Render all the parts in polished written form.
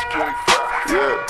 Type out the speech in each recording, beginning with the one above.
Yeah.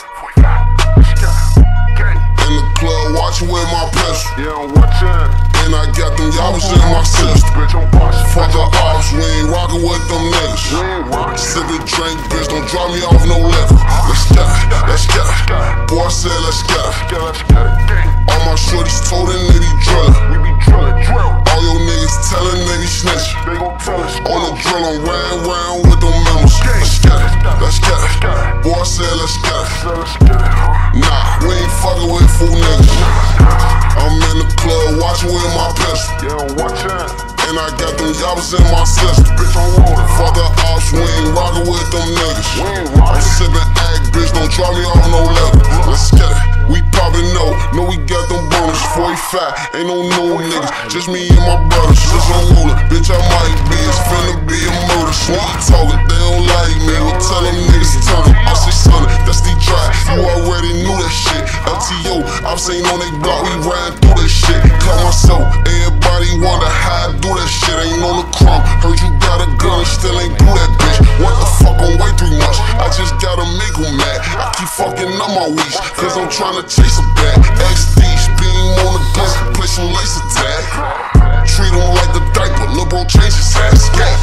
In the club, watching with my pistol. Yeah, I'm watching. And I got them yappers in my system. Bitch, I'm bossing. Fuck the ops, we ain't rockin' with them niggas. We ain't rockin'. Sip a drink, bitch, don't drop me off no liquor. Let's get it, let's get it. Boy, I said let's get it. Let's get it. All my shorties told them they be drillin'. We be drillin', drill. All your niggas tellin' they be snitchin'. They gon' tell us. On the drill, I'm round with them members. Let's get it, let's get it. Boy, I said let's get it. Let's get it. Nah, we ain't fuckin' with fool niggas. I'm in the club watching with my pistol. Yeah, I'm watching. And I got them yappers in my system. Bitch, I'm rolling. Fuck the ops, we ain't rockin' with them niggas. We ain't I'm rockin'. sippin' egg, bitch, don't drop me off no level. Let's get it. We poppin' no, we got them bonus. 45, ain't no new niggas. Just me and my brothers. Just I'm rollin', bitch, I might be. It's finna be a murder. Sneak talkin', they don't like me. We'll tell them niggas turn them. I say son, that's the drive. You already knew that shit. LTO, I've seen on they block, we ran through that shit. Call myself, everybody wonder how I do that shit. Ain't on the crumb. Heard you got a gun and still ain't do that bitch. What the fuck on wait 3 months? I just gotta make them mad. I keep fucking up my weeks, cause I'm tryna chase a bag. XD, beam on the gun, play some laser tag. Treat him like a diaper, lil' bro change his ass.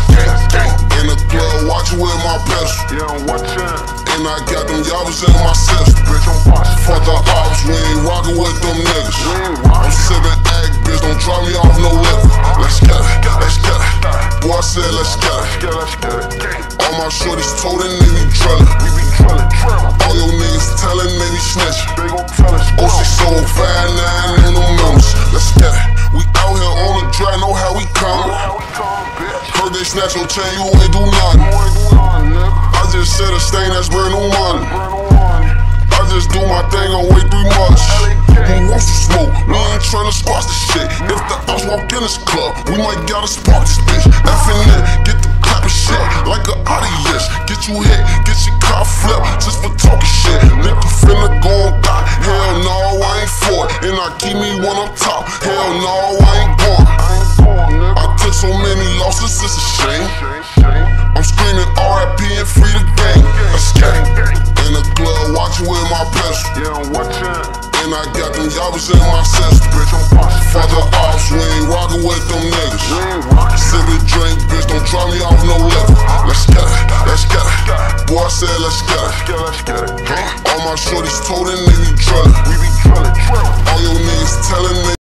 In the club, watching with my pistol. Yeah, I'm watching. And I got them yappers in my system. Bitch, I'm bossing. Fuck the ops, we ain't rockin' with them niggas. We ain't I'm rockin'. sippin' egg, bitch, don't drop me off no liquor. Let's get it, let's get it. Boy, I said let's get it. Let's get it. All my shorties told them they be drillin'. We be drillin', drill. All your niggas tellin' they be snitchin'. They gon' tell us. Oh, she so fine, now no numbers. Let's get it. We out here on the drive, know how we come. How we come, bitch? Heard they snatch your chain, you ain't do nothing. You ain't do nothing, nigga. I just said a stain, that's brand new money. Burn on money. I just do my thing, I wait 3 months. Who wants to smoke? We ain't tryna squash this shit. If the ops walk in this club, we might gotta spark this bitch. F&N, get the clapping shit like a audience. Get you hit, get your car flipped just for talking shit. Nigga finna go and die. Hell no, I ain't for it. And I keep me one up top. Hell no, I ain't going. I took so many losses, it's a shame. I'm screaming RIP and free the gang. Let's get it. In the club, watching with my pistol. Yeah, I'm watching. And I got them yappers in my system. Bitch, I'm bossing. Fuck the ops, we ain't rockin' with them niggas. We ain't rockin'. Sip a drink, bitch, don't drop me off no liquor. Let's get it, let's get it. Boy, I said let's get it. Let's get it. All my shorties told them they be drillin'.